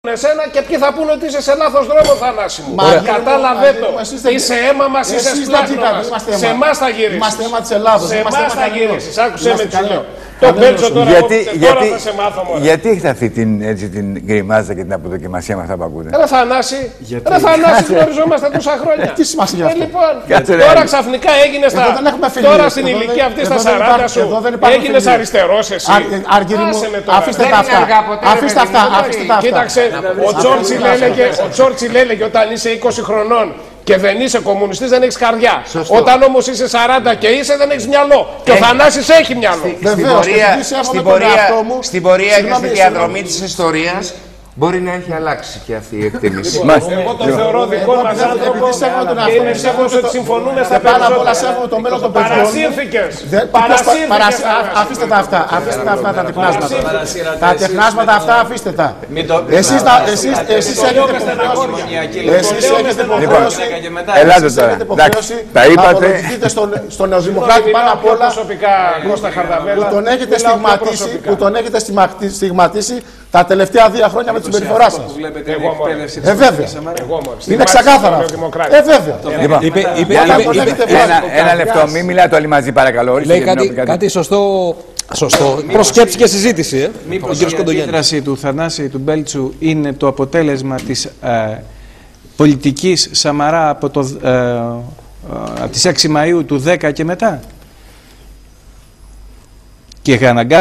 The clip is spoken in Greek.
εσένα και ποιοι θα πούνε ότι είσαι σε λάθος δρόμο, Θανάση μου. Κατάλαβε το. Είσαι αίμα μας, είσαι σπλάχνα μας. Σε εμάς θα γυρίσεις. Είμαστε αίμα της Ελλάδος. Σε εμάς θα γυρίσεις. Άκουσέ με τι σου λέω. Το πέλτσο τώρα θα σε μάθω μόνο. Γιατί έχετε αυτή την γκριμάζα και την αποδοκιμασία με αυτά που ακούτε? Ρε Θανάση, γνωριζόμαστε τόσα χρόνια. Τι σημασία έχει? Λοιπόν, τώρα ξαφνικά έγινες τώρα στην ηλικία αυτή στα 40 σου. Έγινες αριστερός εσύ. Αφήστε τα αυτά. Αφήστε αυτά. Κοίταξε, ο Τσόρτσιλ έλεγε όταν είσαι 20 χρονών και δεν είσαι κομμουνιστής, δεν έχεις καρδιά. Όταν όμως είσαι 40 και είσαι, δεν έχεις μυαλό. Και ο Θανάσης έχει μυαλό. Στην πορεία και στη διαδρομή της ιστορίας μπορεί να έχει αλλάξει και αυτή η εκτίμηση. Εγώ το θεωρώ δικό μας άνθρωπο και είναι σίγουρος ότι συμφωνούμε στα περισσότερα. Παρασύρθηκες. Αφήστε τα αυτά. Αφήστε τα αυτά τα τεχνάσματα. Τα τεχνάσματα αυτά αφήστε τα. Εσείς έχετε υποχρέωση να αποδοτηθείτε στον Νεοδημοκράτη πάνω απ' όλα που τον έχετε στιγματίσει τα τελευταία 2 χρόνια με τη συμπεριφορά σας. Βέβαια. Είναι ξεκάθαρα. Βέβαια. Ένα λεπτό, μην μιλάτε όλοι μαζί παρακαλώ. Λέει κάτι σωστό. Προς σκέψη και συζήτηση. Μήπως η αντίδραση του Θανάση του Μπέλτσου είναι το αποτέλεσμα της πολιτικής Σαμαρά από τις 6 Μαΐου του 10 και μετά? Και